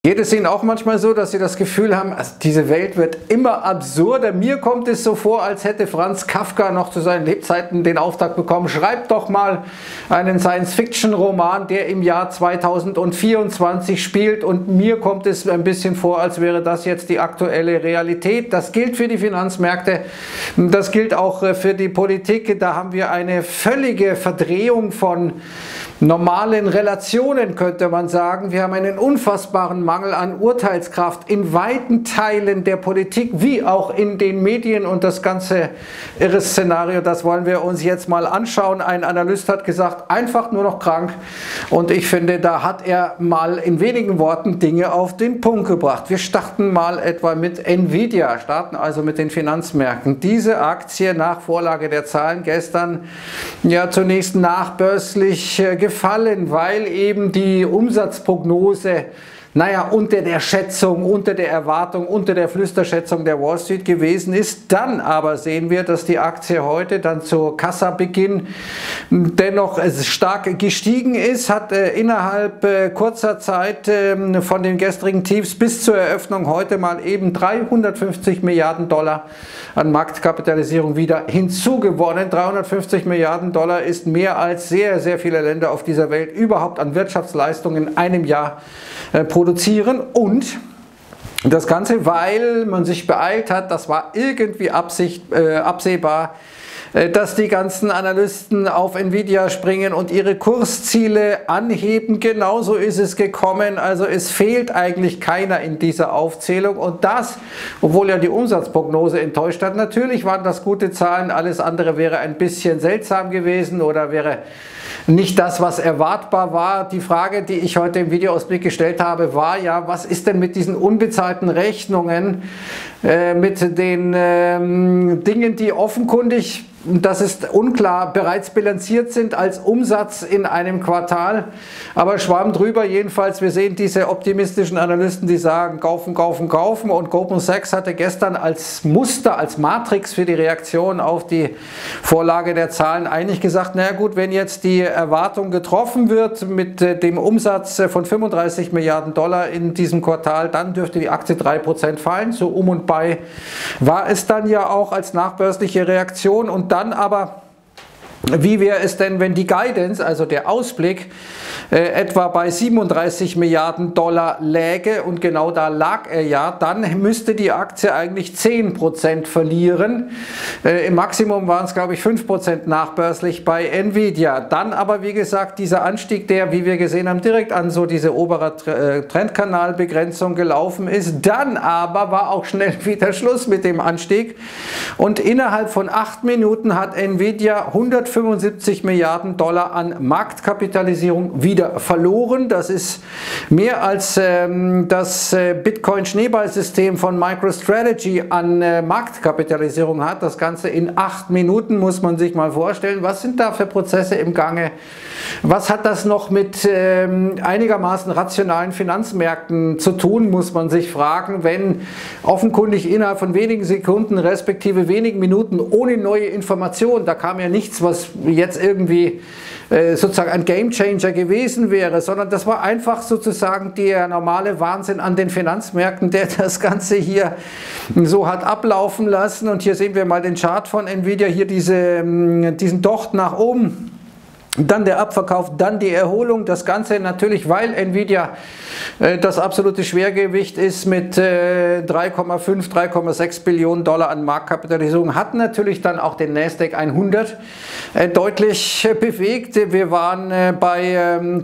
Geht es Ihnen auch manchmal so, dass Sie das Gefühl haben, diese Welt wird immer absurder? Mir kommt es so vor, als hätte Franz Kafka noch zu seinen Lebzeiten den Auftrag bekommen, schreibt doch mal einen Science-Fiction-Roman, der im Jahr 2024 spielt, und mir kommt es ein bisschen vor, als wäre das jetzt die aktuelle Realität. Das gilt für die Finanzmärkte, das gilt auch für die Politik. Da haben wir eine völlige Verdrehung von normalen Relationen, könnte man sagen. Wir haben einen unfassbaren Mangel an Urteilskraft in weiten Teilen der Politik wie auch in den Medien, und das ganze irre Szenario, das wollen wir uns jetzt mal anschauen. Ein Analyst hat gesagt, einfach nur noch krank, und ich finde, da hat er mal in wenigen Worten Dinge auf den Punkt gebracht. Wir starten mal etwa mit Nvidia, starten also mit den Finanzmärkten. Diese Aktie nach Vorlage der Zahlen gestern ja zunächst nachbörslich gefallen, weil eben die Umsatzprognose unter der Schätzung, unter der Erwartung, unter der Flüsterschätzung der Wall Street gewesen ist. Dann aber sehen wir, dass die Aktie heute dann zur Kassabeginn dennoch stark gestiegen ist, hat innerhalb kurzer Zeit von den gestrigen Tiefs bis zur Eröffnung heute mal eben 350 Milliarden Dollar an Marktkapitalisierung wieder hinzugewonnen. 350 Milliarden Dollar ist mehr als sehr, sehr viele Länder auf dieser Welt überhaupt an Wirtschaftsleistungen in einem Jahr produzieren, und das Ganze, weil man sich beeilt hat. Das war irgendwie absehbar, dass die ganzen Analysten auf Nvidia springen und ihre Kursziele anheben. Genauso ist es gekommen. Also es fehlt eigentlich keiner in dieser Aufzählung, und das, obwohl ja die Umsatzprognose enttäuscht hat. Natürlich waren das gute Zahlen, alles andere wäre ein bisschen seltsam gewesen oder wäre nicht das, was erwartbar war. Die Frage, die ich heute im Videoausblick gestellt habe, war ja, was ist denn mit diesen unbezahlten Rechnungen, mit den Dingen, die offenkundig, das ist unklar, bereits bilanziert sind als Umsatz in einem Quartal, aber Schwamm drüber. Jedenfalls, wir sehen diese optimistischen Analysten, die sagen, kaufen, kaufen, kaufen, und Goldman Sachs hatte gestern als Muster, als Matrix für die Reaktion auf die Vorlage der Zahlen eigentlich gesagt, naja gut, wenn jetzt die Erwartung getroffen wird mit dem Umsatz von 35 Milliarden Dollar in diesem Quartal, dann dürfte die Aktie 3% fallen, so um und bei war es dann ja auch als nachbörsliche Reaktion. Und dann aber, wie wäre es denn, wenn die Guidance, also der Ausblick, etwa bei 37 Milliarden Dollar läge, und genau da lag er ja, dann müsste die Aktie eigentlich 10% verlieren. Im Maximum waren es, glaube ich, 5% nachbörslich bei Nvidia. Dann aber, wie gesagt, dieser Anstieg, der, wie wir gesehen haben, direkt an so diese obere Trendkanalbegrenzung gelaufen ist. Dann aber war auch schnell wieder Schluss mit dem Anstieg, und innerhalb von 8 Minuten hat Nvidia 175 Milliarden Dollar an Marktkapitalisierung wieder verloren. Das ist mehr als das Bitcoin-Schneeballsystem von MicroStrategy an Marktkapitalisierung hat. Das Ganze in 8 Minuten, muss man sich mal vorstellen. Was sind da für Prozesse im Gange? Was hat das noch mit einigermaßen rationalen Finanzmärkten zu tun, muss man sich fragen, wenn offenkundig innerhalb von wenigen Sekunden respektive wenigen Minuten ohne neue Informationen, da kam ja nichts, was jetzt irgendwie sozusagen ein Gamechanger gewesen wäre, sondern das war einfach sozusagen der normale Wahnsinn an den Finanzmärkten, der das Ganze hier so hat ablaufen lassen. Und hier sehen wir mal den Chart von Nvidia, hier diesen Docht nach oben. Dann der Abverkauf, dann die Erholung, das Ganze natürlich, weil Nvidia das absolute Schwergewicht ist mit 3,5, 3,6 Billionen Dollar an Marktkapitalisierung, hat natürlich dann auch den Nasdaq 100 deutlich bewegt. Wir waren bei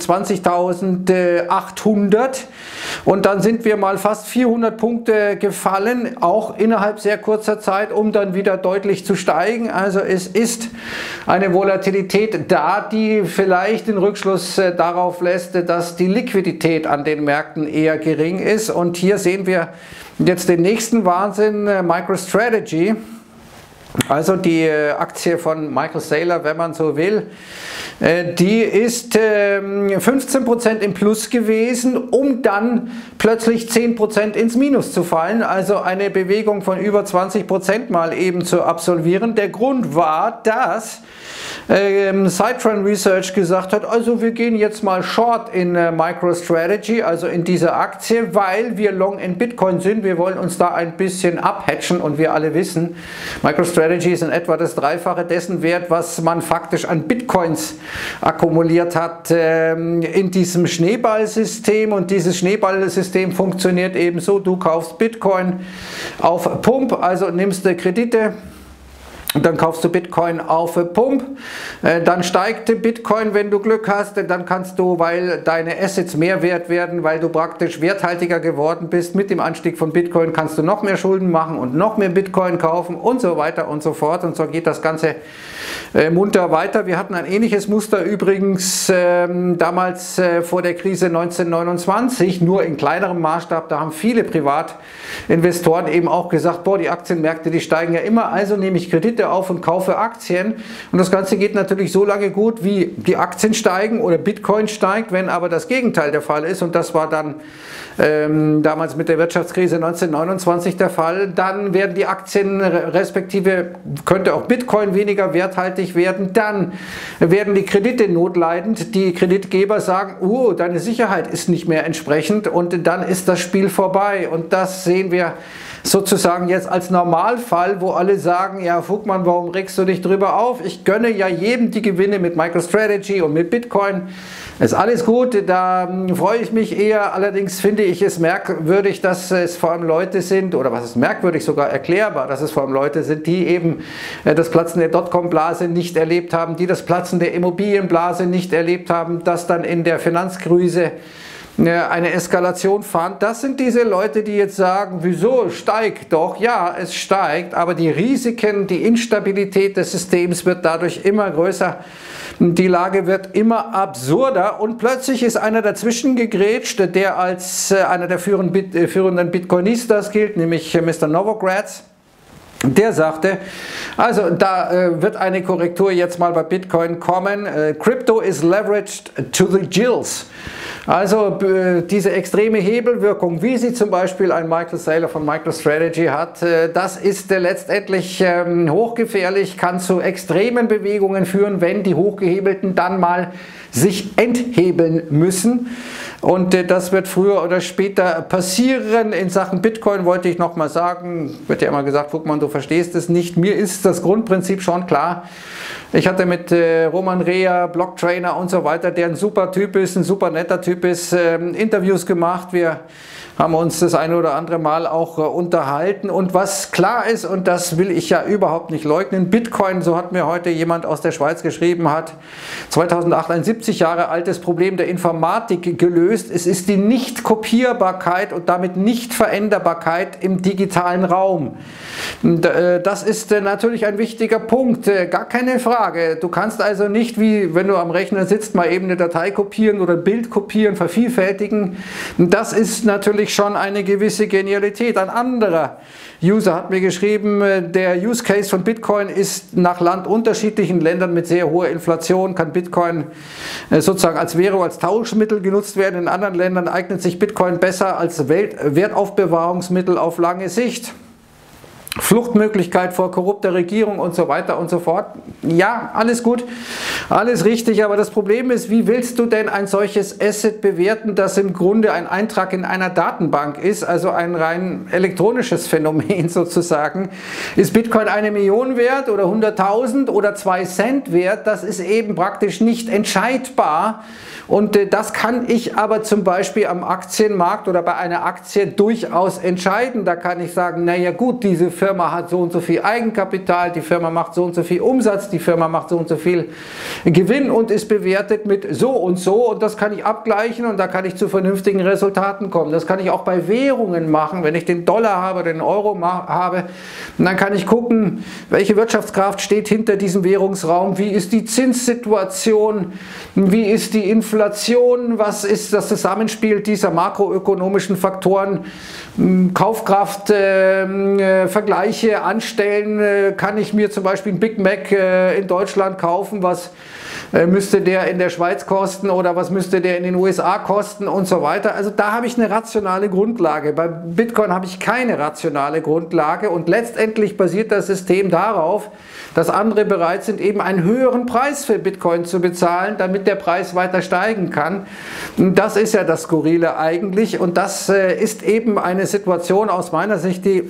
20.800, und dann sind wir mal fast 400 Punkte gefallen, auch innerhalb sehr kurzer Zeit, um dann wieder deutlich zu steigen. Also es ist eine Volatilität da, die vielleicht den Rückschluss darauf lässt, dass die Liquidität an den Märkten eher gering ist. Und hier sehen wir jetzt den nächsten Wahnsinn, MicroStrategy. Also die Aktie von Michael Saylor, wenn man so will, die ist 15% im Plus gewesen, um dann plötzlich 10% ins Minus zu fallen, also eine Bewegung von über 20% mal eben zu absolvieren. Der Grund war, dass Citron Research gesagt hat, also wir gehen jetzt mal short in MicroStrategy, also in diese Aktie, weil wir long in Bitcoin sind. Wir wollen uns da ein bisschen abhatchen und wir alle wissen, MicroStrategy ist in etwa das Dreifache dessen wert, was man faktisch an Bitcoins akkumuliert hat in diesem Schneeballsystem, und dieses Schneeballsystem funktioniert eben so: Du kaufst Bitcoin auf Pump, also nimmst du Kredite. Und dann kaufst du Bitcoin auf Pump, dann steigt Bitcoin, wenn du Glück hast, dann kannst du, weil deine Assets mehr wert werden, weil du praktisch werthaltiger geworden bist, mit dem Anstieg von Bitcoin kannst du noch mehr Schulden machen und noch mehr Bitcoin kaufen und so weiter und so fort, und so geht das Ganze munter weiter. Wir hatten ein ähnliches Muster übrigens damals vor der Krise 1929, nur in kleinerem Maßstab. Da haben viele Privatinvestoren eben auch gesagt, boah, die Aktienmärkte, die steigen ja immer, also nehme ich Kredite auf und kaufe Aktien. Und das Ganze geht natürlich so lange gut, wie die Aktien steigen oder Bitcoin steigt. Wenn aber das Gegenteil der Fall ist, und das war dann damals mit der Wirtschaftskrise 1929 der Fall, dann werden die Aktien respektive könnte auch Bitcoin weniger werthaltig werden, dann werden die Kredite notleidend, die Kreditgeber sagen, oh, deine Sicherheit ist nicht mehr entsprechend, und dann ist das Spiel vorbei. Und das sehen wir sozusagen jetzt als Normalfall, wo alle sagen, ja Vogtmann, warum regst du dich drüber auf? Ich gönne ja jedem die Gewinne mit MicroStrategy und mit Bitcoin. Ist alles gut, da freue ich mich eher. Allerdings finde ich es merkwürdig, dass es vor allem Leute sind, oder was ist merkwürdig, sogar erklärbar, dass es vor allem Leute sind, die eben das Platzen der Dotcom-Blase nicht erlebt haben, die das Platzen der Immobilienblase nicht erlebt haben, dass dann in der Finanzkrise eine Eskalation fand. Das sind diese Leute, die jetzt sagen, wieso steigt doch? Ja, es steigt, aber die Risiken, die Instabilität des Systems wird dadurch immer größer. Die Lage wird immer absurder, und plötzlich ist einer dazwischen gegrätscht, der als einer der führenden Bitcoinistas gilt, nämlich Mr. Novogratz. Der sagte, also da wird eine Korrektur jetzt mal bei Bitcoin kommen. Crypto is leveraged to the gills. Also diese extreme Hebelwirkung, wie sie zum Beispiel ein Michael Saylor von MicroStrategy hat, das ist letztendlich hochgefährlich, kann zu extremen Bewegungen führen, wenn die Hochgehebelten dann mal sich enthebeln müssen. Und das wird früher oder später passieren. In Sachen Bitcoin wollte ich nochmal sagen, wird ja immer gesagt, guck mal, du verstehst es nicht. Mir ist das Grundprinzip schon klar. Ich hatte mit Roman Rea, Blocktrainer und so weiter, der ein super Typ ist, ein super netter Typ ist, Interviews gemacht. Wir haben uns das eine oder andere Mal auch unterhalten. Und was klar ist, und das will ich ja überhaupt nicht leugnen, Bitcoin, so hat mir heute jemand aus der Schweiz geschrieben, hat 2008 ein 70 Jahre altes Problem der Informatik gelöst. Es ist die Nicht-Kopierbarkeit und damit Nicht-Veränderbarkeit im digitalen Raum. Das ist natürlich ein wichtiger Punkt, gar keine Frage. Du kannst also nicht, wie wenn du am Rechner sitzt, mal eben eine Datei kopieren oder ein Bild kopieren, vervielfältigen. Das ist natürlich schon eine gewisse Genialität. Ein anderer User hat mir geschrieben, der Use Case von Bitcoin ist nach Land unterschiedlich. In Ländern mit sehr hoher Inflation kann Bitcoin sozusagen als Währung, als Tauschmittel genutzt werden. In anderen Ländern eignet sich Bitcoin besser als Wertaufbewahrungsmittel auf lange Sicht. Fluchtmöglichkeit vor korrupter Regierung und so weiter und so fort. Ja, alles gut, alles richtig, aber das Problem ist, wie willst du denn ein solches Asset bewerten, das im Grunde ein Eintrag in einer Datenbank ist, also ein rein elektronisches Phänomen sozusagen. Ist Bitcoin 1 Million wert oder 100.000 oder 2 Cent wert? Das ist eben praktisch nicht entscheidbar. Und das kann ich aber zum Beispiel am Aktienmarkt oder bei einer Aktie durchaus entscheiden. Da kann ich sagen, naja gut, diese Firma hat so und so viel Eigenkapital, die Firma macht so und so viel Umsatz, die Firma macht so und so viel Gewinn und ist bewertet mit so, und das kann ich abgleichen und da kann ich zu vernünftigen Resultaten kommen. Das kann ich auch bei Währungen machen, wenn ich den Dollar habe, den Euro habe, und dann kann ich gucken, welche Wirtschaftskraft steht hinter diesem Währungsraum, wie ist die Zinssituation, wie ist die Inflation, was ist das Zusammenspiel dieser makroökonomischen Faktoren, Kaufkraft, Vergleiche anstellen, kann ich mir zum Beispiel ein Big Mac in Deutschland kaufen, was müsste der in der Schweiz kosten oder was müsste der in den USA kosten und so weiter. Also da habe ich eine rationale Grundlage. Bei Bitcoin habe ich keine rationale Grundlage und letztendlich basiert das System darauf, dass andere bereit sind, eben einen höheren Preis für Bitcoin zu bezahlen, damit der Preis weiter steigen kann. Und das ist ja das Skurrile eigentlich und das ist eben eine Situation aus meiner Sicht, die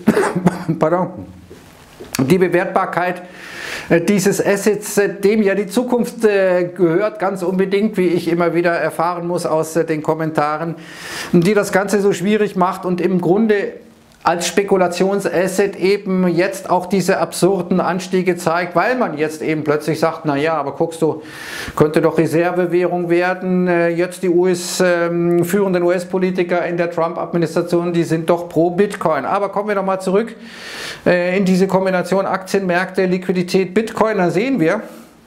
die Bewertbarkeit dieses Assets, dem ja die Zukunft gehört, ganz unbedingt, wie ich immer wieder erfahren muss aus den Kommentaren, die das Ganze so schwierig macht und im Grunde als Spekulationsasset eben jetzt auch diese absurden Anstiege zeigt, weil man jetzt eben plötzlich sagt, naja, aber guckst du, könnte doch Reservewährung werden, jetzt die führenden US-Politiker in der Trump-Administration, die sind doch pro Bitcoin. Aber kommen wir doch mal zurück in diese Kombination Aktienmärkte, Liquidität, Bitcoin, da sehen wir,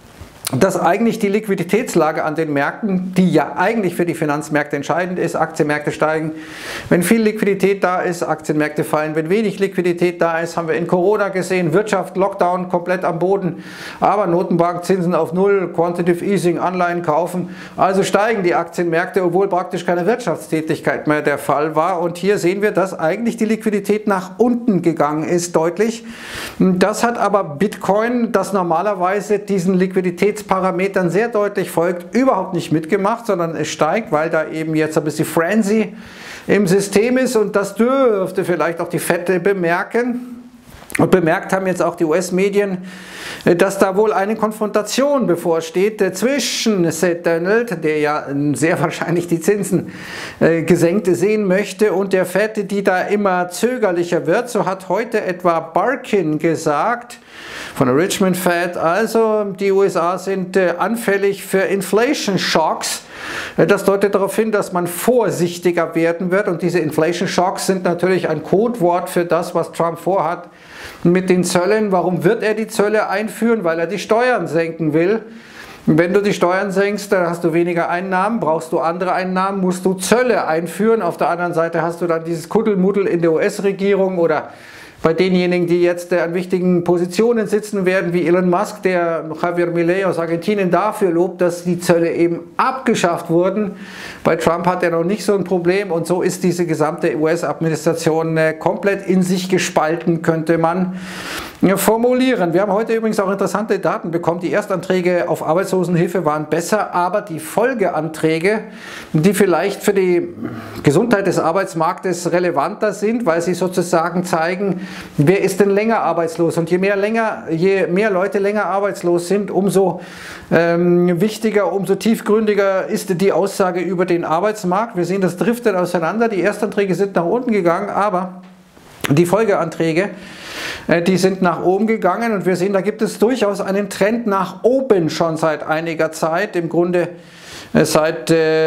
dass eigentlich die Liquiditätslage an den Märkten, die ja eigentlich für die Finanzmärkte entscheidend ist, Aktienmärkte steigen, wenn viel Liquidität da ist, Aktienmärkte fallen, wenn wenig Liquidität da ist, haben wir in Corona gesehen, Wirtschaft, Lockdown komplett am Boden, aber Notenbankzinsen auf Null, Quantitative Easing, Anleihen kaufen, also steigen die Aktienmärkte, obwohl praktisch keine Wirtschaftstätigkeit mehr der Fall war und hier sehen wir, dass eigentlich die Liquidität nach unten gegangen ist, deutlich. Das hat aber Bitcoin, das normalerweise diesen Liquiditätsparametern sehr deutlich folgt, überhaupt nicht mitgemacht, sondern es steigt, weil da eben jetzt ein bisschen Frenzy im System ist und das dürfte vielleicht auch die Fed bemerken. Und bemerkt haben jetzt auch die US-Medien, dass da wohl eine Konfrontation bevorsteht zwischen Seth Donald, der ja sehr wahrscheinlich die Zinsen gesenkt sehen möchte, und der Fed, die da immer zögerlicher wird. So hat heute etwa Barkin gesagt, von der Richmond Fed, also die USA sind anfällig für Inflation Shocks. Das deutet darauf hin, dass man vorsichtiger werden wird und diese Inflation Shocks sind natürlich ein Codewort für das, was Trump vorhat mit den Zöllen. Warum wird er die Zölle einführen? Weil er die Steuern senken will. Wenn du die Steuern senkst, dann hast du weniger Einnahmen, brauchst du andere Einnahmen, musst du Zölle einführen. Auf der anderen Seite hast du dann dieses Kuddelmuddel in der US-Regierung oder bei denjenigen, die jetzt an wichtigen Positionen sitzen werden, wie Elon Musk, der Javier Milei aus Argentinien dafür lobt, dass die Zölle eben abgeschafft wurden. Bei Trump hat er noch nicht so ein Problem und so ist diese gesamte US-Administration komplett in sich gespalten, könnte man formulieren. Wir haben heute übrigens auch interessante Daten bekommen. Die Erstanträge auf Arbeitslosenhilfe waren besser, aber die Folgeanträge, die vielleicht für die Gesundheit des Arbeitsmarktes relevanter sind, weil sie sozusagen zeigen, wer ist denn länger arbeitslos? Und je mehr Leute länger arbeitslos sind, umso wichtiger, umso tiefgründiger ist die Aussage über den Arbeitsmarkt. Wir sehen, das driftet auseinander. Die Erstanträge sind nach unten gegangen, aber die Folgeanträge, die sind nach oben gegangen und wir sehen, da gibt es durchaus einen Trend nach oben schon seit einiger Zeit. Im Grunde seit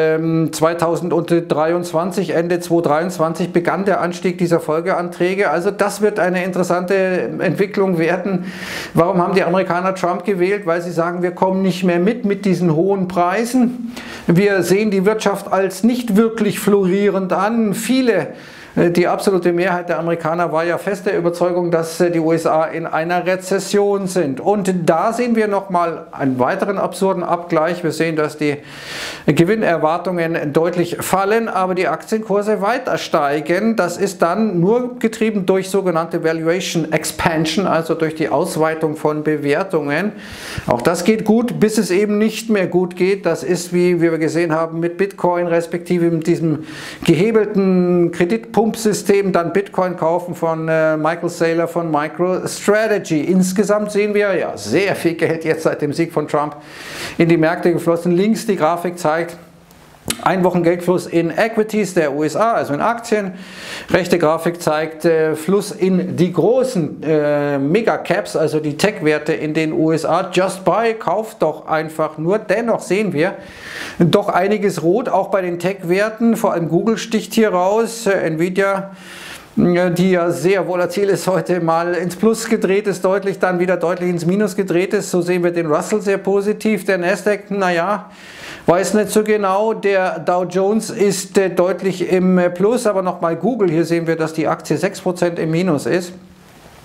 2023, Ende 2023 begann der Anstieg dieser Folgeanträge. Also das wird eine interessante Entwicklung werden. Warum haben die Amerikaner Trump gewählt? Weil sie sagen, wir kommen nicht mehr mit diesen hohen Preisen. Wir sehen die Wirtschaft als nicht wirklich florierend an. Die absolute Mehrheit der Amerikaner war ja fest der Überzeugung, dass die USA in einer Rezession sind. Und da sehen wir nochmal einen weiteren absurden Abgleich. Wir sehen, dass die Gewinnerwartungen deutlich fallen, aber die Aktienkurse weiter steigen. Das ist dann nur getrieben durch sogenannte Valuation Expansion, also durch die Ausweitung von Bewertungen. Auch das geht gut, bis es eben nicht mehr gut geht. Das ist, wie wir gesehen haben, mit Bitcoin, respektive mit diesem gehebelten Kreditpumpsystem, dann Bitcoin kaufen von Michael Saylor von MicroStrategy. Insgesamt sehen wir ja sehr viel Geld jetzt seit dem Sieg von Trump in die Märkte geflossen. Links die Grafik zeigt Einwochengeldfluss in Equities der USA, also in Aktien. Rechte Grafik zeigt Fluss in die großen Megacaps, also die Tech-Werte in den USA. Just Buy, kauft doch einfach nur. Dennoch sehen wir doch einiges rot, auch bei den Tech-Werten. Vor allem Google sticht hier raus, Nvidia, die ja sehr volatil ist, heute mal ins Plus gedreht ist, deutlich, dann wieder deutlich ins Minus gedreht ist. So sehen wir den Russell sehr positiv. Der Nasdaq, naja, weiß nicht so genau. Der Dow Jones ist deutlich im Plus, aber nochmal Google, hier sehen wir, dass die Aktie 6% im Minus ist.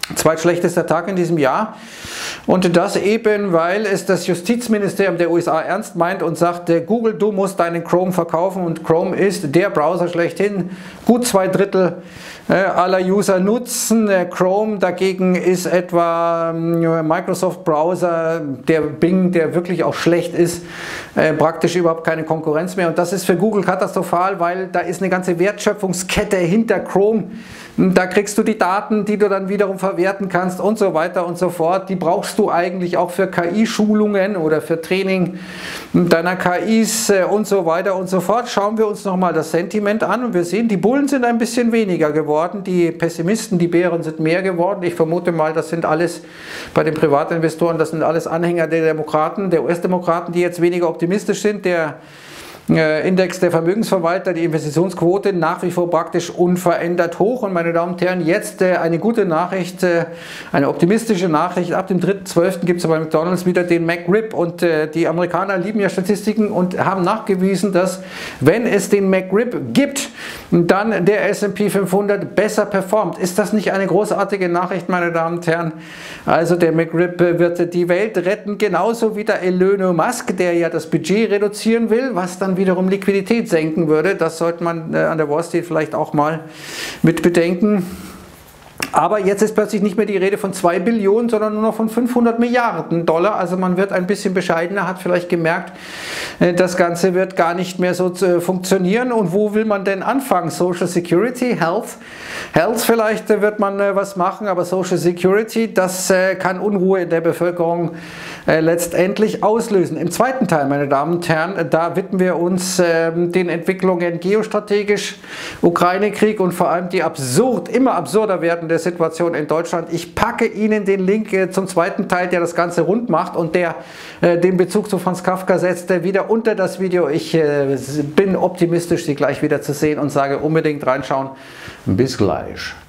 Zweitschlechtester Tag in diesem Jahr. Und das eben, weil es das Justizministerium der USA ernst meint und sagt, Google, du musst deinen Chrome verkaufen, und Chrome ist der Browser schlechthin. Gut 2/3 aller User nutzen Chrome, dagegen ist etwa Microsoft Browser, der Bing, der wirklich auch schlecht ist, praktisch überhaupt keine Konkurrenz mehr. Und das ist für Google katastrophal, weil da ist eine ganze Wertschöpfungskette hinter Chrome. Da kriegst du die Daten, die du dann wiederum verwerten kannst und so weiter und so fort. Die brauchst du eigentlich auch für KI-Schulungen oder für Training deiner KIs und so weiter und so fort. Schauen wir uns nochmal das Sentiment an und wir sehen, die Bullen sind ein bisschen weniger geworden, die Pessimisten, die Bären sind mehr geworden. Ich vermute mal, das sind alles bei den Privatinvestoren, das sind alles Anhänger der Demokraten, der US-Demokraten, die jetzt weniger optimistisch sind. Der Index der Vermögensverwalter, die Investitionsquote nach wie vor praktisch unverändert hoch. Und meine Damen und Herren, jetzt eine gute Nachricht, eine optimistische Nachricht. Ab dem 3.12. gibt es bei McDonald's wieder den McRib. Und die Amerikaner lieben ja Statistiken und haben nachgewiesen, dass, wenn es den McRib gibt, dann der S&P 500 besser performt. Ist das nicht eine großartige Nachricht, meine Damen und Herren? Also der McRib wird die Welt retten, genauso wie der Elon Musk, der ja das Budget reduzieren will, was dann wiederum Liquidität senken würde. Das sollte man an der Wall Street vielleicht auch mal mit bedenken. Aber jetzt ist plötzlich nicht mehr die Rede von 2 Billionen, sondern nur noch von 500 Milliarden Dollar. Also man wird ein bisschen bescheidener, hat vielleicht gemerkt, das Ganze wird gar nicht mehr so funktionieren. Und wo will man denn anfangen? Social Security, Health. Health vielleicht wird man was machen, aber Social Security, das kann Unruhe in der Bevölkerung letztendlich auslösen. Im zweiten Teil, meine Damen und Herren, da widmen wir uns den Entwicklungen geostrategisch, Ukraine-Krieg und vor allem die immer absurder werdende Situation in Deutschland. Ich packe Ihnen den Link zum zweiten Teil, der das Ganze rund macht und der den Bezug zu Franz Kafka setzt, wieder unter das Video. Ich bin optimistisch, Sie gleich wieder zu sehen und sage unbedingt reinschauen. Bis gleich.